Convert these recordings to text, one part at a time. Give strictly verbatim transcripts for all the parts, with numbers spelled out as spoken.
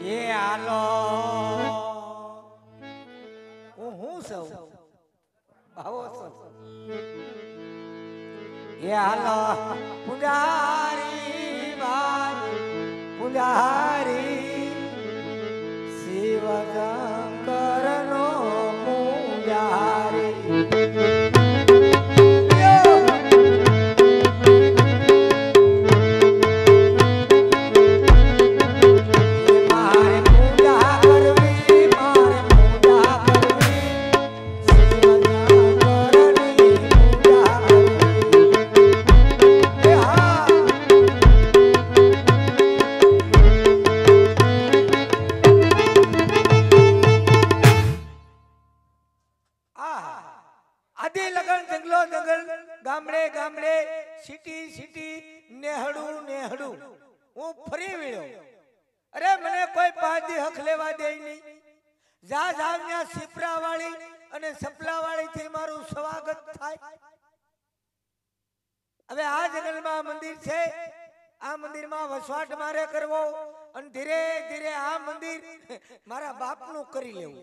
એ હાલો હું હું સૌ આવો સૌ એ હાલો પુજારી બાઈ પુજારી શિવ શંકર નો પુજારી ગામડે ગામડે સિટી સિટી નેહડું નેહડું હું ફરી વળ્યો. અરે મને કોઈ પાદી હક લેવા દે નહીં. જા જાવન્યા સિપરા વાળી અને સપલા વાળી થી મારું સ્વાગત થાય. હવે આ જંગલમાં મંદિર છે. આ મંદિરમાં વસવાટ મારે કરવો અને ધીરે ધીરે આ મંદિર મારા બાપનું કરી લેવું.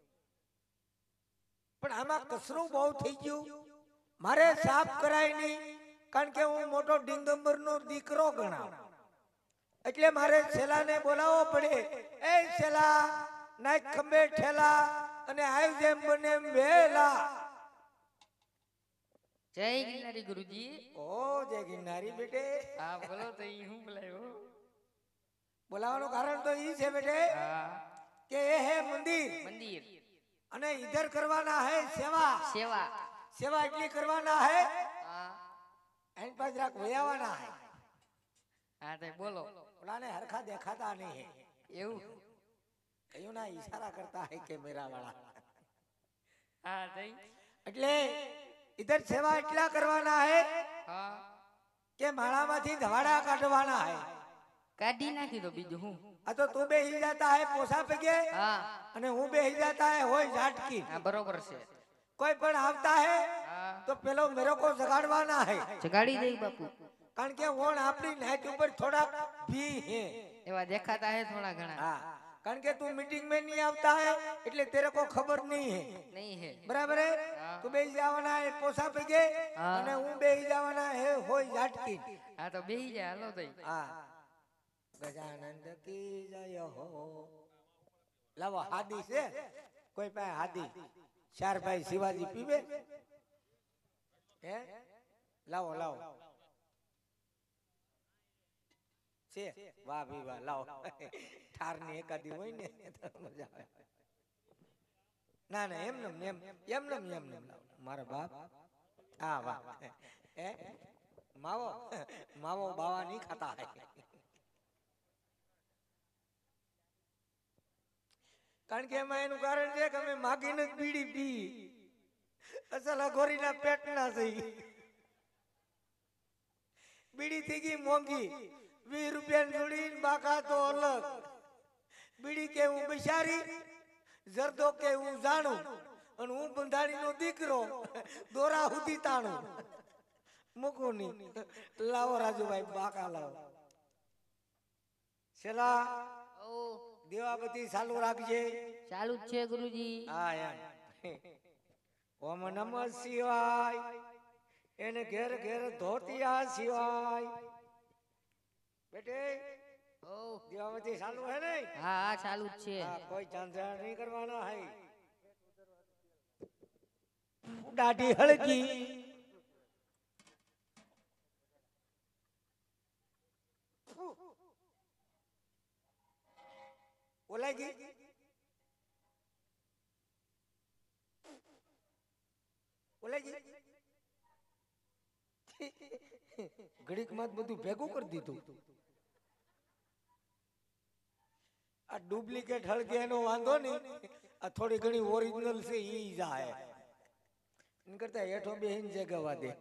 પણ આમાં કસરું બહુ થઈ ગયું. મારે સાફ કરાય નહીં કારણ કે હું મોટો ડિંગંબર નો દીકરો ગણાવ. એટલે મારે છેલાને બોલાવવો પડે. એ છેલા નાખ ખંભે ઠેલા અને આવ જેમ બને એમ વેલા. જય ગિરનારી ગુરુજી. ઓ જય ગિરનારી બેટે. હા બોલો તો ઈ હું બોલાયો. બોલાવવાનું કારણ તો ઈ છે બેટે કે એ હે મંદિર. મંદિર અને ઇધર કરવાના હે સેવા. સેવા સેવા એટલી કરવાના હે હા એન પાસ રાખ વયાવાના હે. હા તો બોલો. ઓલાને હરખા દેખાતા નહીં હે. એવું કયું ના ઈશારા કરતા હે કેમેરા વાળા. હા તઈ એટલે ઇધર સેવા એટલા કરવાના હે હા કે માળામાંથી ધવાડા કાઢવાના હે. કાઢી નાખી તો બીજું હું. આ તો તું બેહી જાતા હે પોસા પગે હા અને હું બેહી જાતા હે હોય ઝાટકી. હા બરોબર છે. કોઈ પણ આવતા હે તો પેલો મેરો કો જગાડવાના હે. જગાડી દે બાપુ. કારણ કે ઓણ આપણી નાઈટ ઉપર થોડા ભી હે એવા દેખાતા હે થોડા ઘણા. હા કારણ કે તું મીટિંગ में नहीं આવતા હે એટલે तेरे को खबर नहीं है. નહીં હે બરાબર હે. તું બેહી જવાના હે પોસા પગે અને હું બેહી જવાના હે હોય ઝાટકી. હા તો બેહી જા હાલો તઈ. હા ગજાનંદ કી જય હો. લાવો હાદી છે કોઈ પાસે હાદી. ચાર ભાઈ શિવાજી પીવે હે. લાવો લાવો છે. વાહ ભી વાહ લાવો. ઠાર ની એકાદી હોય ને મજા આવે. ના ના એમ નમ એમ એમ નમ એમ નમ લાવો મારા બાપ. હા વાહ હે માવો માવો બાવા નહીં ખાતા હે. કારણ કે એમાં એનું કારણ છે કે અમે માગીને જ બીડી પી. અસલ અઘોરીના પેટના થઈ. બીડી થઈ ગઈ મોંઘી. વીસ રૂપિયા જોડી બાકા તો અલગ. બીડી કે હું બિચારી જરદો કે હું જાણું અને હું બંધાણી નો દીકરો દોરા સુધી તાણું મૂકું નહીં. લાવો રાજુભાઈ બાકા લાવો. છેલ્લા દેવા બધી ચાલુ રાખજે. ચાલુ જ છે ગુરુજી. હા યાર ઓમ નમઃ શિવાય. એને ઘેર ઘેર ધોતિયા શિવાય. બેટે ઓ દેવાબતી ચાલુ હે ને. હા હા ચાલુ જ છે. હા કોઈ ચાંદરા નહીં કરવાના હે. દાઢી હળકી ઓલાઈ ગઈ. ઓલાઈ ગઈ ઘડીક માં બધું ભેગું કરી દીધું. આ ડુપ્લિકેટ હળગે એનો વાંધો નહીં. આ થોડી ઘણી ઓરિજિનલ છે ઈ જાય. એન કરતા હેઠો બેહીને જગાવા દે.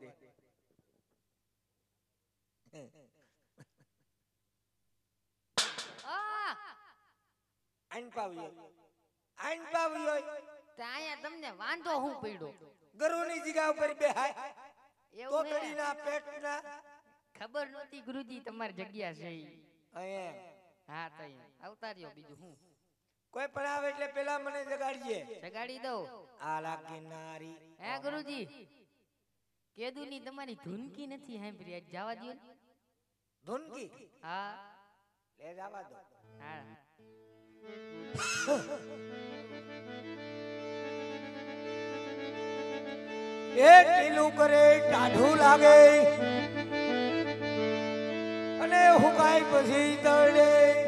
આઈન પાવ્યો આઈન પાવ્યો તો આયા તમને વાંધો હું પડ્યો. ગરુની જગ્યા ઉપર બેહાય તો તડીના પેટના ખબર નહોતી ગુરુજી તમારી જગ્યા છે ઈ. અહીંયા હા તો આવતા રહ્યો બીજું હું કોઈ પણ આવે એટલે પેલા મને જગાડજે. જગાડી દઉં. આલા કિનારી. હે ગુરુજી કેદુની તમારી ધૂનકી નથી સાંભળી આજ જવા દ્યો ને. ધૂનકી હા લે જવા દો. હા એક કિલો કરે ટાઢું લાગે અને હુકાય પછી તળે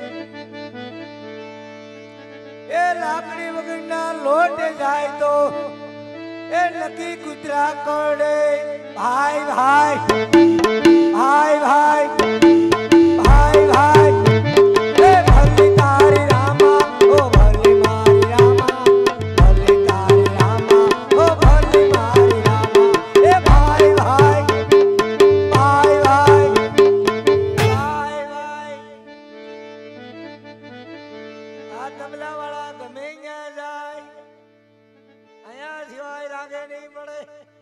એ લાકડી વગરના લોટે જાય તો એ નકી કૂતરા કરડે. ભાઈ ભાઈ ભાઈ ભાઈ ભાઈ ભાઈ એ ભલી તારી રામા ઓ ભલી મારી રામા ભલી તારી રામા ઓ ભલી મારી રામા એ ભાઈ ભાઈ ભાઈ ભાઈ ભાઈ ભાઈ આ તબલા વાળા ગમે ત્યાં જાય અહીંયા સિવાય રાગે નહીં પડે.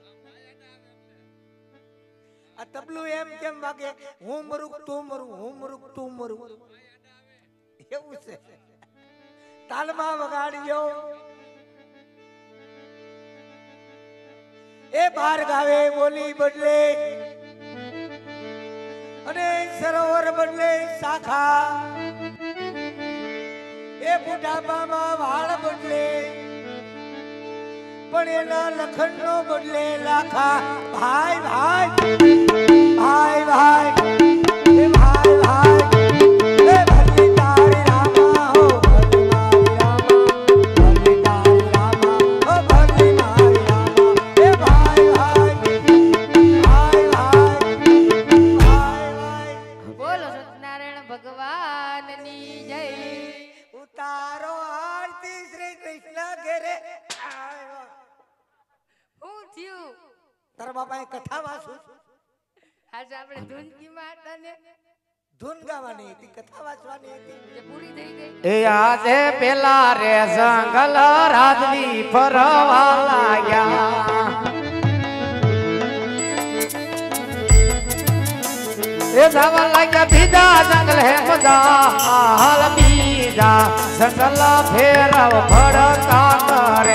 આ તબલું એમ કેમ વાગે હું મરું તું મરું હું મરું તું મરું એવું છે. તાલમાં વગાડ્યો એ બાર ગાવે બોલી બદલે અને સરોવર બદલે શાખા એ બુઢાપામાં વાળ બદલે પણ એના લખન નો બદલે લાખા. ભાઈ ભાઈ ભાઈ ભાઈ એ ભાઈ ભાઈ એ ભલી તારી રામા હો ભલી મારી રામા ભલી તારી રામા હો ભલી મારી રામા એ ભાઈ ભાઈ ભાઈ ભાઈ ભાઈ ભાઈ. બોલો સત્યનારાયણ ભગવાનની જય. ઉતારો આરતી શ્રી કૃષ્ણ ઘેરે આવ્યો. હું થયું તારા બાપાએ કથા વાંચું આજે આપણે ધૂનકીમાં હતા ને ધૂન ગાવાની હતી કથા વાંચવાની હતી જે પૂરી થઈ ગઈ. એ આજે પેલા રે જંગલ રાજવી ફરવા લાગ્યા એ જવા લાગ્યા બીજા જંગલ હે મજા હાલ બીજા જંગલ ફેરવ ભડકા કરે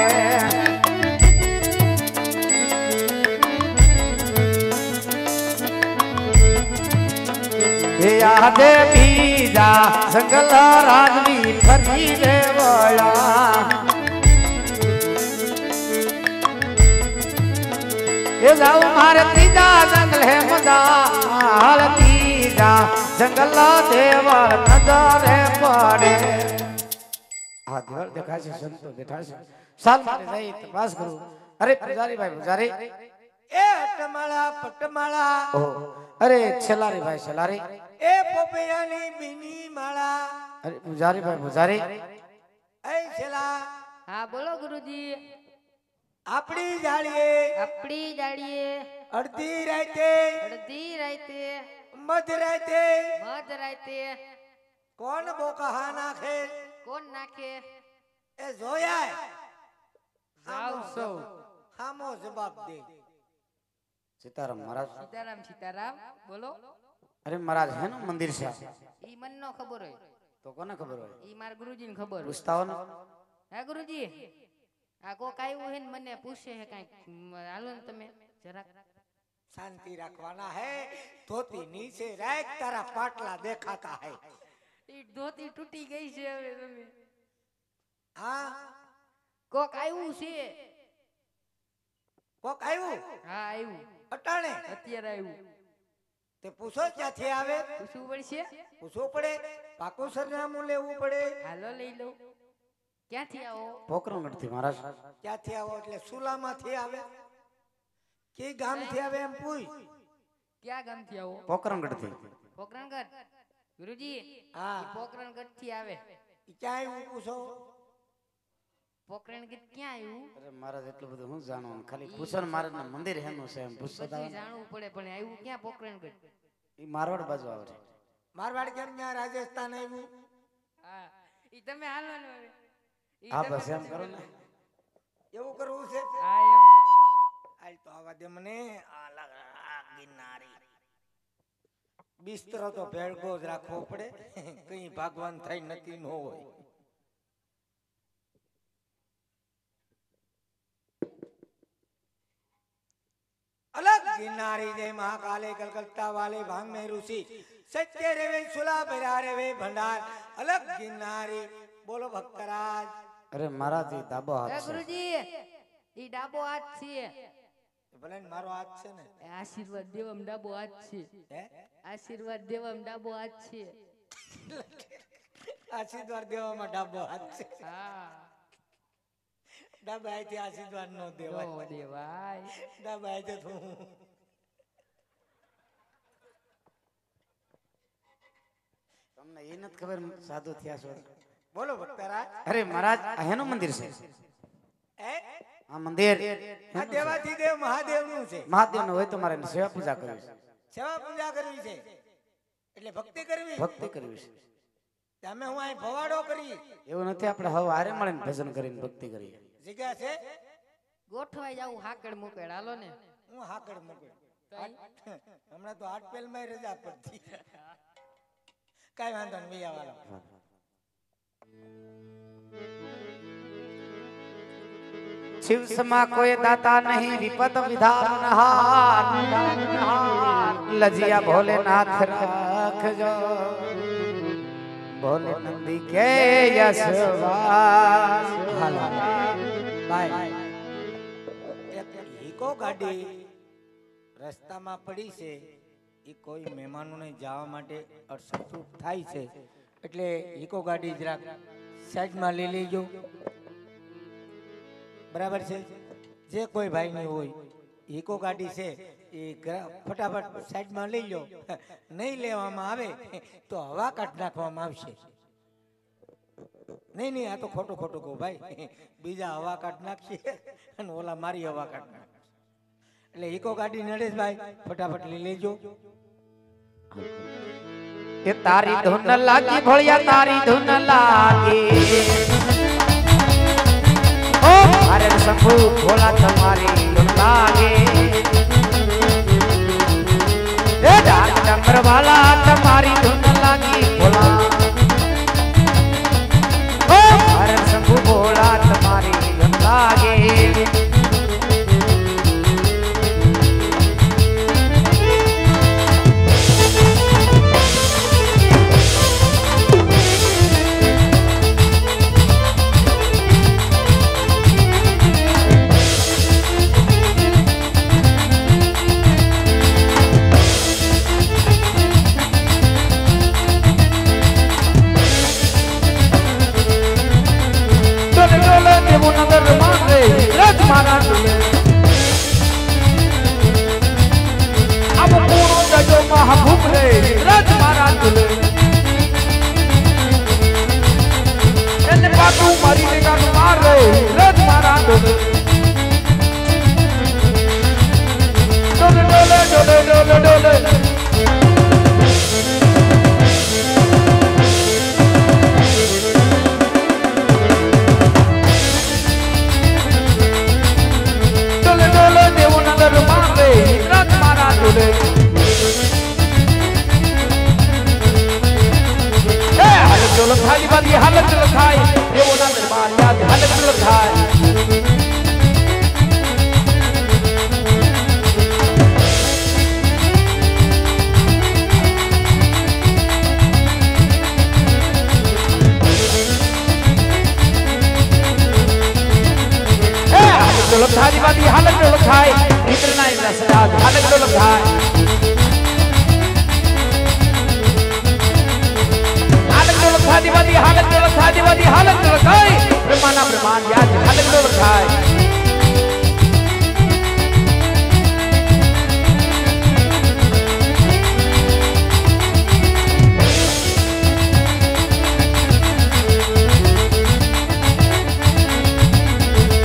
એ આજે બીજા જંગલ રાજવી ફરી દેવળા એ જાવ મારે ત્રીજા જંગલ હે મજા હાલ ત્રીજા જંગલ દેવળ નજરે પડે. આ દેવળ દેખાય છે સંતો બેઠા છે સાલ મારે જઈ તપાસ કરું. અરે પૂજારી ભાઈ પૂજારી એ અટમાળા પટમાળા ઓહ અરે છેલારી ભાઈ છેલારી એ પોપૈયાની બીની માળા અરે પૂજારી ભાઈ પૂજારી એ છેલા હા બોલો ગુરુજી. આપણી જાળીએ આપણી દાડીએ અડધી રાતે અડધી રાતે મધ રાતે મધ રાતે કોણ બોકહા નાખે કોણ નાખે એ જોયા જાવ સૌ. હામો જવાબ દે. સીતારામ મહારાજ સીતારામ સીતારામ બોલો. અરે મહારાજ હે ને મંદિર છે ઈ મન નો ખબર હોય તો કોને ખબર હોય ઈ મારા ગુરુજી ને ખબર હોય. પૂછતા હો ને હે ગુરુજી આ કોક આવ્યું હે ને મને પૂછે હે કાંઈક હાલો ને તમે જરાક શાંતિ રાખવાના હે ધોતી નીચે રાખ તારા પાટલા દેખાતા હે. ઈ ધોતી તૂટી ગઈ છે હવે તમે. હા કોક આવ્યું છે. કોક આવ્યું હા આવ્યું અટાણે અત્યારે આવ્યું. તે પૂછો ક્યાંથી આવે પૂછવું પડશે. પૂછવું પડે પાકું સરનામું લેવું પડે. હાલો લઈ લઉં. ક્યાંથી આવો? પોકરણગઢ થી મહારાજ ક્યાંથી આવો એટલે સુલામાંથી આવે કે ગામથી આવે એમ પૂછ. ક્યાં ગામથી આવો? પોકરણગઢ થી પોકરણગઢ. ગુરુજી હા ઈ પોકરણગઢ થી આવે. ઈ ક્યાં આવ્યું પૂછો. પોકરણગઢ ક્યાં આવ્યું? અરે મહારાજ એટલું બધું હું જાણવાનું ખાલી પૂછન મહારાજ ના મંદિર હેનું છે એમ પૂછતા બધું જાણવું પડે પણ આવ્યું ક્યાં પોકરણગઢ? ઈ મારવાડ બાજુ આવે છે. મારવાડ કેમ ત્યાં રાજસ્થાન આવ્યું? હા ઈ તમે હાલો ને હવે. ઈ હા તમે બસ એમ કરો ને એવું કરવું છે. હા એમ. હાલ તો આવા દે મને આ લાગ- આ ગિરનારી બિસ્તરો તો ભેળગો જ રાખવો પડે, કઈ ભગવાન થાય નક્કી ન હોય. अलग गिरनारी जय महाकाले कलकत्ता वाले भांग में ऋषि सच्चे रेवे सुला भरा रेवे भंडार अलग गिरनारी बोलो भक्तराज. અરે महाराज ઈ ડાબો એ હાથ છે. ગુરુજી ઈ ડાબો હાથ છે. ભલે ને મારો હાથ છે ને. એ આશીર્વાદ દેવામ ડાબો હાથ છે. હે આશીર્વાદ દેવામ ડાબો હાથ છે. આશીર્વાદ દેવામાં ડાબો હાથ છે. હા ડાબા હાથે આશીર્વાદ નો નો દેવાય. દેવાય. ડાબા હાથે તો તમને એ નથી ખબર સાધુ થયા છો. બોલો ભક્તરાજ. અરે મહારાજ આ હેનું મંદિર છે. હે આ મંદિર આ દેવાથી દેવ મહાદેવ નું છે. મહાદેવ નું હોય તો મારે એની સેવા પૂજા કરવી છે. સેવા પૂજા કરવી છે એટલે ભક્તિ કરવી. ભક્તિ કરવી છે. તમે હું અહીં ભવાડો કરી એવું નથી, આપણે હવે હારે મળીને ભજન કરીને ભક્તિ કરીએ. જગ્યા છે. ગોઠવાઈ જાવું હાકડ મુકેડ હાલો ને. હું હાકડ મૂકે હમણાં તો આઠ પેલ માં રજા પડતી. કઈ વાંધો નહીં મિયા વાળો. શિવ સમા કોઈ દાતા નહીં વિપત વિધાન હાર લજિયા ભોલેનાથ રાખજો ભોલે નંદી કે યશવાસ. ભાઈ એક ઈકો ગાડી રસ્તામાં પડી છે, એ કોઈ મહેમાનોને જવા માટે અડસઠ થાય છે, એટલે ઈકો ગાડી જરાક સાઈડમાં લઈ લેજો. બરાબર છે. જે કોઈ ભાઈની હોય ઈકો ગાડી છે એ ફટાફટ સાઈડમાં લઈ લો. નહીં લેવામાં આવે તો હવા કાઢ નાખવામાં આવશે. નહીં નહીં આ તો ખોટું ખોટું કહું ભાઈ. બીજા હવા કાઢ નાખશે અને ઓલા મારી હવા કાઢ નાખશે. એટલે ઈકો ગાડી નરેશભાઈ ફટાફટ લઈ લેજો. કે તારી ધૂન લાગી ભોળિયા તારી ધૂન લાગી ઓ અરે શંભુ ભોલા તમારી ધૂન લાગે એ ડાક ડમર વાલા તમારી ધૂન લાગી ભોલા ઓ અરે શંભુ ભોલા તમારી ધૂન લાગે.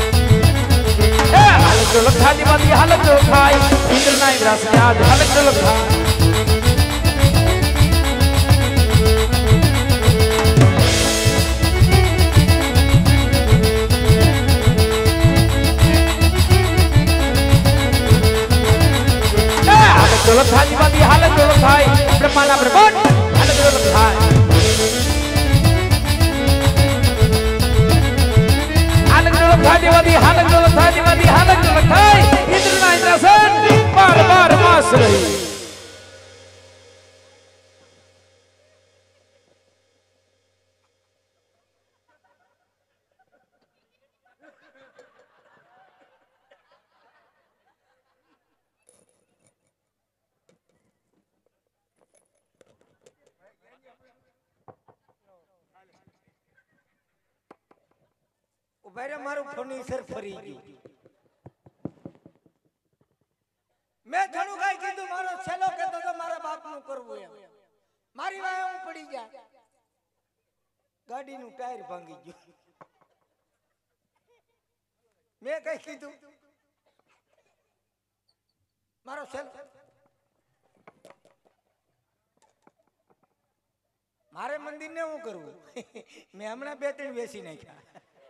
હાલત ઉભા રે, મારું ફર્નિચર ફરી ગયું. મેં થોડું કઈ કીધું, મારો છેલ્લો કહેતો તો મારા બાપનું કરવું એમ. મારી વાય હું પડી ગયા, ગાડીનું ટાયર ભાંગી ગયું. મેં કઈ કીધું મારો છેલ્લો, મારે મંદિર ને શું કરવું? મેં હમણાં બે ત્રણ બેસી નાખ્યા.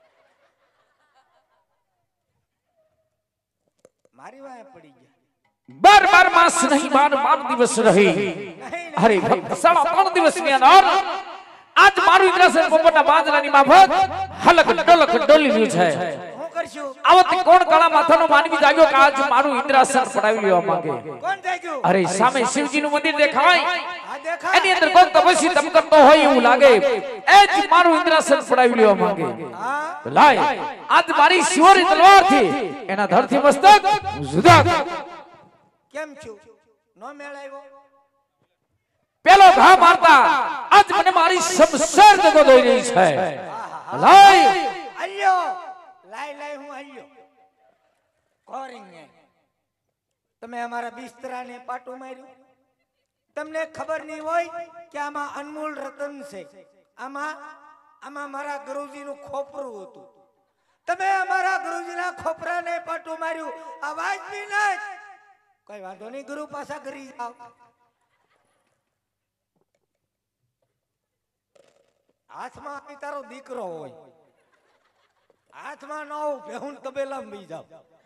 મારી વાય પડી ગયા. બાર બાર માસ નહીં, બાર બાર દિવસ રહી. અરે ભક્ત, સાડા ત્રણ દિવસ ની અંદર આજ મારું ઇન્દ્રાસન પોપટના બાજરાની માફક હલક ડોલક ડોલી રહ્યું છે. હું કરશું? આવત કોણ કાળા માથાનો માનવી જાગ્યો કે આજ મારું ઇન્દ્રાસન પડાવી લેવા માંગે? કોણ જાગ્યું? અરે સામે શિવજીનું મંદિર દેખાય, આ દેખાય. એની અંદર કોણ તપસ્વી તપ કરતો હોય એવું લાગે. એ જ મારું ઇન્દ્રાસન પડાવી લેવા માંગે. હા, લાય, આજ મારી શિવરી તલવારથી એના ધરથી મસ્તક જુદા કર. કેમ છું? નો મેળ આવ્યો? પેલો ઘા મારતા આજ મને મારી શમશેર દગો દોઈ રહી છે. લાય, અલ્યો લાય લાય, હું અલ્યો કોરિંગ ને તમે અમારા બિસ્તરાને પાટું માર્યું. તમને ખબર નહીં હોય કે આમાં અનમોલ રતન છે. આમાં આમાં મારા ગુરુજીનું ખોપરું હતું. તમે અમારા ગુરુજીના ખોપરાને પાટું માર્યું. આ વાજબી નહીં. કઈ વાંધો નહીં, ગુરુ પાછા કરી જાવ. હાથમાં અહીં તારો દીકરો હોય, હાથમાં ન હોય, હું તબેલા બી જાવ.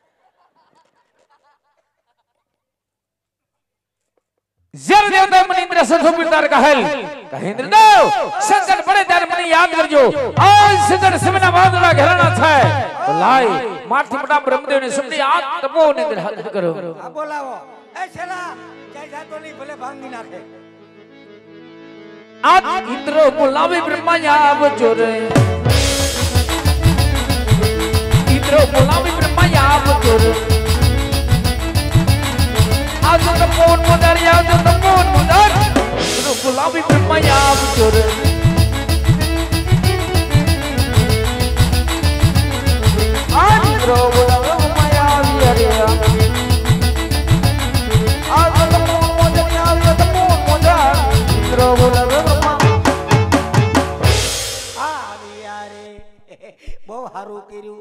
જ્યારે દેવતા મને ઇન્દ્રાસન સોંપ્યું ત્યારે કહેલ કે ઇન્દ્રદેવ, સંકટ પડે ત્યારે મને યાદ કરજો. આ સંકટ સમયના વાદળા ઘેરાના છે. લાય, મારથી મોટા બ્રહ્મદેવને સમજી આ તપોને અંદર હાજર કરો. આ બોલાવો. એ છેલા ક્યાંય જાતો નહીં, ભલે ભાંગી નાખે. આ ઇન્દ્ર બોલાવે બ્રહ્મા આવજો રે. ઇન્દ્ર બોલાવે બ્રહ્મા આવજો રે. આવજો તપોન મોદાર, આવજો તપોન મોદાર. ઇન્દ્ર બોલાવે બ્રહ્મા આવજો રે. આ ઇન્દ્ર બોલાવે બ્રહ્મા આવી રે. આવજો તપોન મોદાર, આવજો તપોન મોદાર. ઇન્દ્ર બોલાવે બહુ સારું કર્યું.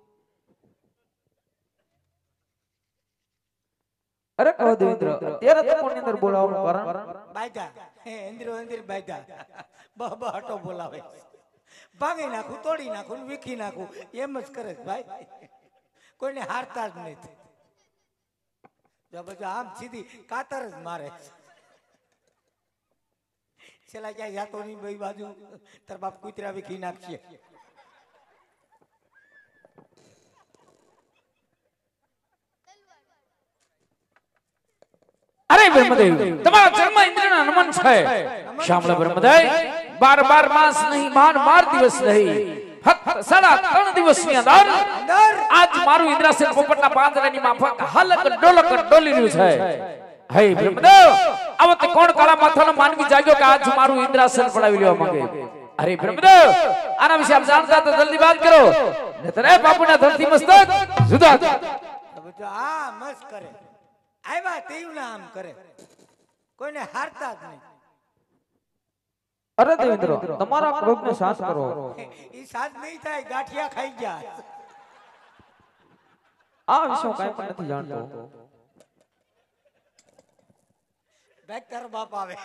અરે કહો દેવેન્દ્ર, અત્યારે તપોની અંદર બોલાવવાનું કારણ? બાયદા હે ઇન્દ્ર ઇન્દ્ર બાયદા બહ બહ હટો બોલાવે. ભાંગી નાખું, તોડી નાખું, વીખી નાખું, એમ જ કરે છે ભાઈ. કોઈને હારતા જ નથી. જો બધું આમ સીધી કાતર જ મારે. છેલ્લા ક્યાંય જાતો નહીં બે બાજુ, તાર બાપ કૂતરા વીખી નાખશે. અરે બ્રહ્મદેવ, તમારા જન્મ ઇન્દ્રના નમન છે. શામળા બ્રહ્મદેવ, બાર બાર માસ નહીં, બાર બાર દિવસ નહીં, ફક્ત સાડા ત્રણ દિવસની અંદર આજ મારું ઇન્દ્રાસન પોપટના પાંદડાની માફક હલક ડોલક ડોલી રહ્યું છે. હે બ્રહ્મદેવ, આવત કોણ કાળા માથાનો માનવી જાગ્યો કે આજ મારું ઇન્દ્રાસન પડાવી લેવા માંગે? અરે બ્રહ્મદેવ, આના વિશે આપ જાણતા તો જલ્દી વાત કરો, નહીતર એ બાપુના ધરતી મસ્તક જુદા કર. આ મસ્ત કરે, આવ્યા તેવું ના આમ કરે, કોઈને હારતા જ નહીં. અરે દેવેન્દ્ર, તમારા ક્રોધને શાંત કરો. ઈ સાજ નહીં થાય, ગાંઠિયા ખાઈ ગયા. આ વિશે હું કાંઈ પણ નથી જાણતો. બેક તારો બાપ આવે.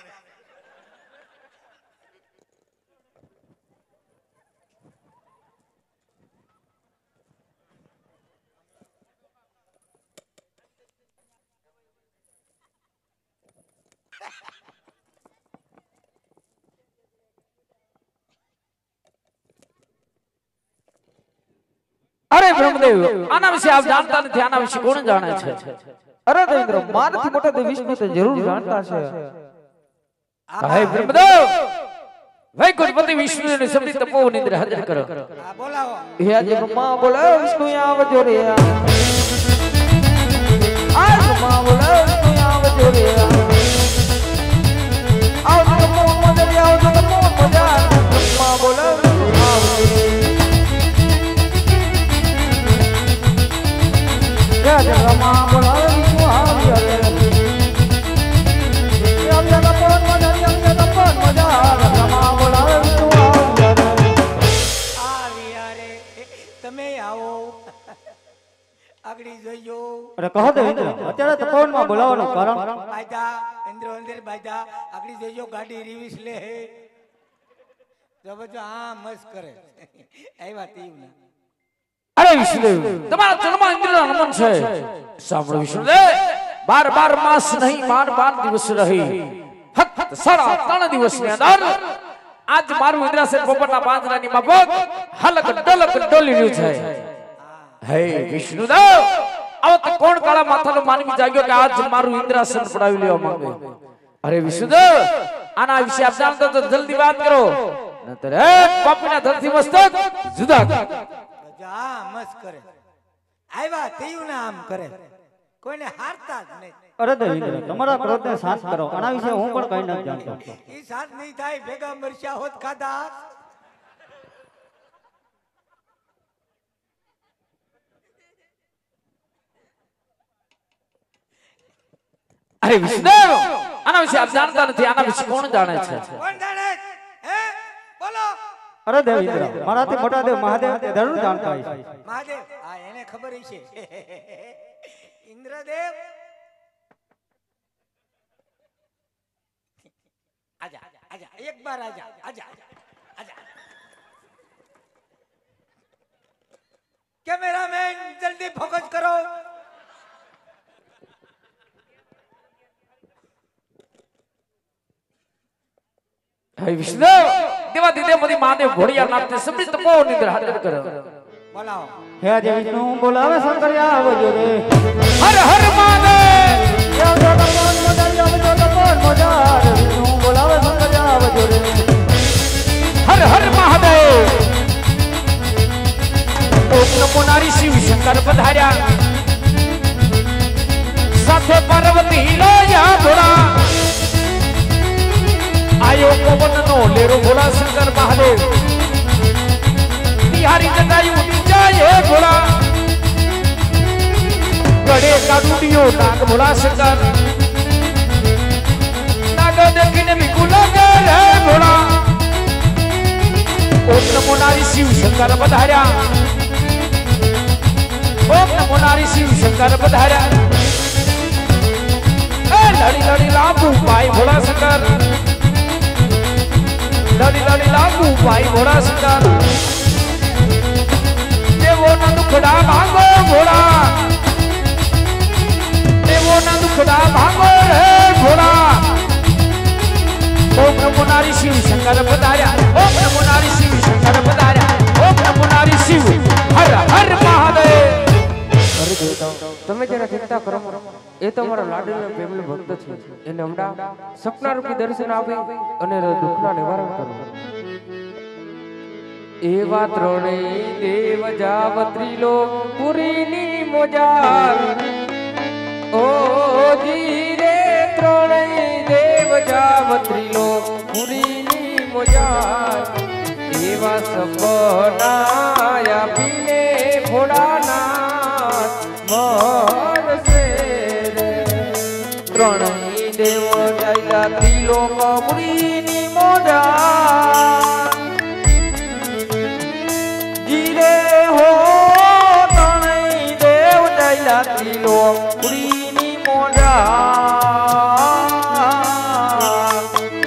અરે બ્રહ્મદેવ, આના વિશે આપ જાણતા નથી, આના વિશે કોણ જાણે છે? અરે દેવેન્દ્ર, મારાથી મોટા તો વિષ્ણુ તો જરૂર જાણતા છે. હે બ્રહ્મદેવ, વૈકુંઠપતિ વિષ્ણુને સમજી તપોની અંદર હાજર કરો. આ બોલાવો. હે આજે બ્રહ્મા બોલાવ, વિષ્ણુ આવજો રે. આ બ્રહ્મા બોલાવ, વિષ્ણુ આવજો રે. આવજો તપો મજા, આવજો તપો મજા. બ્રહ્મા બોલાવ, આવજો. અરે કહો દે ઇન્દ્ર અત્યારે તપોવનમાં બોલાવવાનું કારણ બાયદા ઇન્દ્ર અંદર બાયદા આગળી જોજો ગાડી રિવીસ લે હે જો બચ્ચો હા મસ્ત કરે આવ્યા તીવના અરે વિષ્ણુદેવ તમારા જન્મ ઇન્દ્રના નમન છે સાંભળો વિષ્ણુદેવ બાર બાર માસ નહીં બાર બાર દિવસ રહી ફક્ત સારા ત્રણ દિવસની અંદર આજ મારું ઇન્દ્રાસન પોપટના પાંદડાની માફક હલક ડલક ડોલી રહ્યું છે હે વિષ્ણુદેવ આવત કોણ કાળા માથાનો માનવી જાગ્યો કે આજ મારું ઇન્દ્રાસન પડાવી લેવા માંગે અરે વિષ્ણુદેવ આના વિશે આપ જાણતો તો જલ્દી વાત કરો નતર એક પાપીના ધરતી મસ્તક જુદા હા મસ્ત કરે આવ્યા તીવના આમ કરે કોઈને હારતા જ નહીં અરે દે ઇન્દ્ર તમારા ક્રોધને શાંત કરો આના વિશે હું પણ કઈ નથી જાણતો ઈ શાંત નહીં થાય ભેગા મરશા હોત ખાધા અરે વિષ્ણુદેવ આના વિશે આપ જાણતા નથી આના વિશે કોણ જાણે છે કોણ જાણે હે બોલો અરે દેવ ઇન્દ્ર મારાથી મોટા દેવ મહાદેવ તે જરૂર જાણતા હોય છે મહાદેવ હા એને ખબર છે ઇન્દ્રદેવ આજા આજા એક બાર આજા આજા આજા કેમેરામેન જલ્દી ફોકસ કરો હે વિષ્ણુદેવ દેવા દીદે મધી મહાદેવ ઘોડિયા નાથને સમૃદ્ધ તપો નિદ્ર હાજર કરો બોલાવો હે આજે વિષ્ણુ બોલાવે શંકરિયા આવજો રે હર હર મહાદેવ આવજો તપોન મોજાર આવજો તપોન મોજાર વિષ્ણુ બોલાવે શંકરિયા આવજો રે હર હર મહાદેવ ઓમ નમો નારી શિવ શંકર પધાર્યા સાથે પાર્વતી લોયા ભોળા આયો પવન નો લેરો ભોળા શંકર મહાદેવ બિહારી જટાયુ જાય ભોળા ગડે કાડુડિયો નાગ ભોળા શંકર નાગ દેખીને વિકુલ કરે ભોળા ઓમ નમો નારી શિવ શંકર પધાર્યા ઓમ નમો નારી શિવ શંકર પધાર્યા એ લડી લડી લાંબુ પાય ભોળા શંકર લડી લડી લાંબુ પાય ભોળા શંકર દેવો ના દુખડા ભાંગો ભોળા દેવો ના દુખડા ભાંગો રે ભોળા ઓમ નમો નારી શિવ શંકર પધાર્યા ઓમ નમો નારી શિવ શંકર પધાર્યા ઓમ નમો નારી શિવ હર હર મહાદેવ અરે દેવતાઓ તમે જરા ચિંતા કરો એ તો મારા લાડુનો પ્રેમનો ભક્ત છે એને હમણાં સપના રૂપી દર્શન આપી અને દુઃખના નિવારણ કરો એવા ત્રણેય દેવ જાવ ત્રિલોક પુરીની મોજાર ઓ જીરે ત્રણેય દેવ જાવ ત્રિલોક પુરીની મોજાર એવા સપના આપીને ભોળાનાથ મરશે રે ત્રણેય દેવ જાયલા ત્રિલોક પુરીની મોજાર જીરે હો ત્રણેય દેવ જાયલા ત્રિલોક પુરીની મોજાર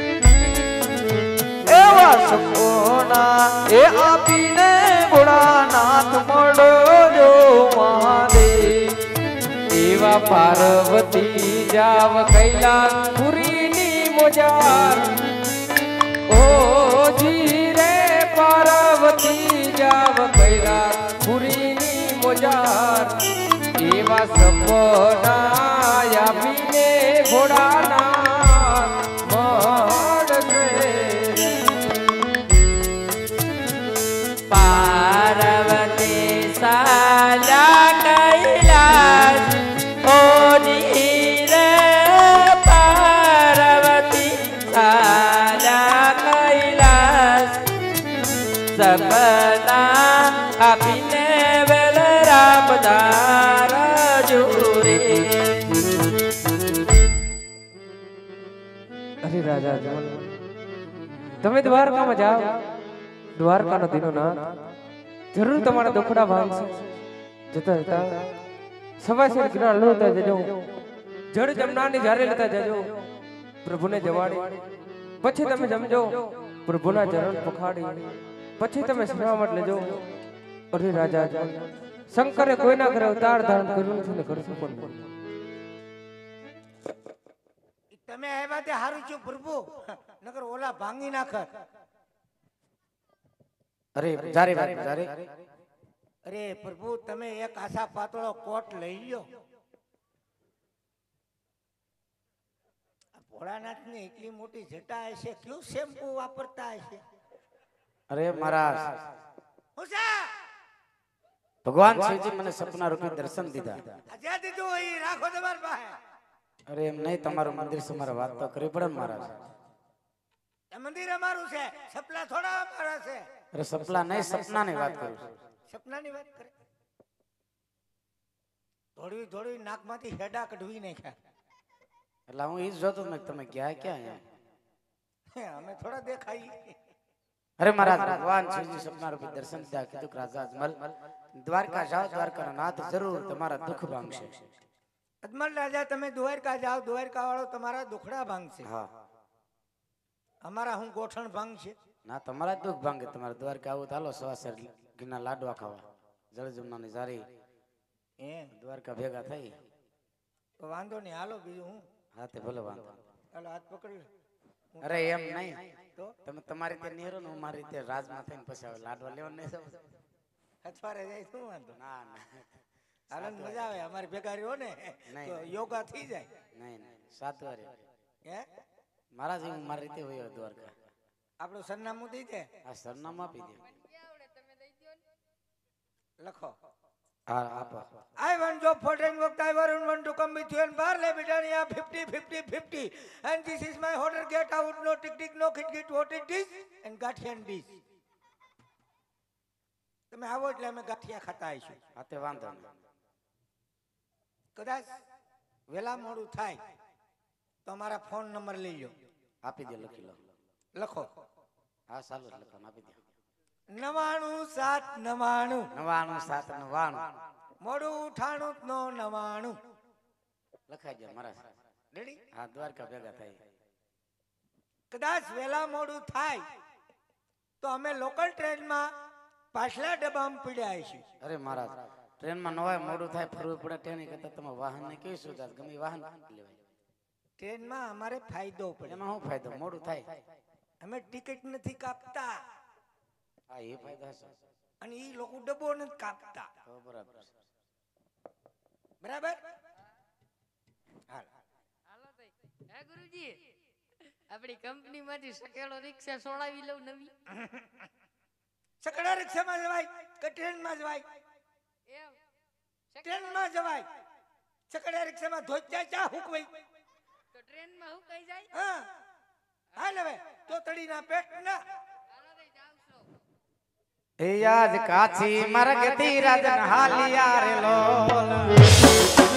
એવા સપના એ આપીને ભોળાનાથ મળજો મહાદેવ એવા પાર્વતી જાવ કૈલાસ પુરીની મોજાર ઓ જીરે પાર્વતી જાવ કૈલાસ પુરીની મોજાર એવા સપના આપીને ભોળાનાથ મળશે પાર્વતી સાલા કૈલાસ ઓ નીરે પાર્વતી સાલા કૈલાસ સપના આપીને વેલરા પધારજો રે અરે રાજા જમલ તમે દ્વારકામાં જાઓ દ્વારકાનો દીનો નાથ જરૂર તમારા દુખડા ભાંગશે જતા જતા સવાસેર જ્ઞાન લેતા જજો, જળ જમનાની જારે લેતા જજો, પ્રભુને જવાડી. પછી તમે જમજો, પ્રભુના ચરણ પખાડી. પછી તમે શ્રાવણ લેજો. અરે રાજા, શંકરે કોઈના ઘરે અવતાર ધારણ કર્યું નથી ને કરશું પણ નહીં. તમે આવ્યા તે હારું છું પ્રભુ, નકર ઓલા ભાંગી નાખત. અરે જારે વાત જારે. અરે પ્રભુ તમે એક આશા પાતળો કોટ લઈ લ્યો. ભોળાનાથ ની એટલી મોટી જટા હશે, કયું શેમ્પુ વાપરતા હશે? અરે મહારાજ, હું છે? ભગવાન શિવજી મને સપના રૂપે દર્શન દીધા. આજે દીધું એ રાખો તમારી પાસે. અરે એમ નહીં, તમારું મંદિર છે, મારે વાત તો કરવી પડે ને મહારાજ. આ મંદિર અમારું છે, સપના થોડા અમારા છે. અરે સપના નહીં, સપનાની વાત કરું છું. સપનાની વાત કરે. થોડી થોડી નાકમાંથી હેડા કઢવી નાખ્યા. એટલે હું ઈ જ જોતો ને તમે ગયા ક્યાં એમ. અમે થોડા દેખાઈ. અરે મહારાજ, ભગવાન શિવજી સપના રૂપે દર્શન દીધા. કીધું કે રાજા અજમલ, દ્વારકા જાઓ, દ્વારકાના નાથ જરૂર તમારા દુઃખ ભાંગશે. અજમલ રાજા તમે દ્વારકા જાઓ, દ્વારકા વાળો તમારા દુખડા ભાંગશે. હા, અમારા હું ગોઠણ ભાંગશે. ના તમારા દુઃખ ભાંગે. તમારે દ્વારકા આવું ચાલો, સવાસર ઘીના લાડવા ખાવા, જળ જમનાની જારી, એ દ્વારકા ભેગા થઈ. તો વાંધો નહીં, હાલો બીજું હું. હા તે ભલે વાંધો. હાલો હાથ પકડી. અરે એમ નહીં, તો તમે તમારી રીતે નીરો ને હું મારી રીતે રાજમાં થઈને પછી આવે લાડવા લેવા નહીં જાવ. અથવારે જાય શું વાંધો? ના ના, આનંદ મજા આવે. અમારી ભેગા રહ્યો ને તો યોગા થઈ જાય. નહીં નહીં, સાત વારે હે મહારાજ, હું મારી રીતે હોય દ્વારકા. આપણું સરનામું દઈ દે. આ સરનામું આપી દે. લખો. હા આપો. I want job for ten work. I want to come with you and bar le Britannia fifty fifty fifty. And this is my order. Get out. No tick tick. No kit kit. What it is? And gathiya dish. તમે આવો એટલે અમે ગાંઠિયા ખાતા આવીશું. હા તે વાંધો નહીં. કદાચ વેલા મોડું થાય તો અમારા ફોન નંબર લઈ લો. આપી દે, લખી લો. લખો. હા ચાલો લખવાનું આપી દે. નવાણું સાત નવાણું. નવાણું સાત નવાણું. મોડું ઉઠાણું નો નવાણું. લખાઈ જાય મહારાજ. રેડી? હા, દ્વારકા ભેગા થાય. કદાચ વેલા મોડું થાય તો અમે લોકલ ટ્રેનમાં પાછલા ડબ્બામાં પીડ્યા આવીશું. અરે મહારાજ, ટ્રેનમાં નવાય મોડું થાય, ફરવું પડે. ટ્રેન કરતા તમે વાહન ને કેવી સુવિધા, ગમે વાહન લેવાય. ટ્રેનમાં અમારે ફાયદો પડે. એમાં શું ફાયદો? મોડું થાય. અમે ટિકિટ નથી કાપતા. હા એ ફાયદા છે. અને ઈ લોકો ડબ્બો નથી કાપતા. તો બરાબર છે. બરાબર? હાલ. હાલો તઈ. હે ગુરુજી, આપણી કંપની માંથી સકેલો રિક્ષા સોડાવી લઉં નવી. સકડા રિક્ષામાં જવાય કે ટ્રેનમાં જવાય? એમ ટ્રેનમાં જવાય. સકડા રિક્ષામાં ધોત્યા ચા હુકવાય. તો ટ્રેન માં હું કઈ જાય? હા હાલ હવે તો તડીના પેટ ના. હાલો તઈ જાવ છો. એ યાદ કાછી મારા ગતી રાજન હાલિયા રે લોલ.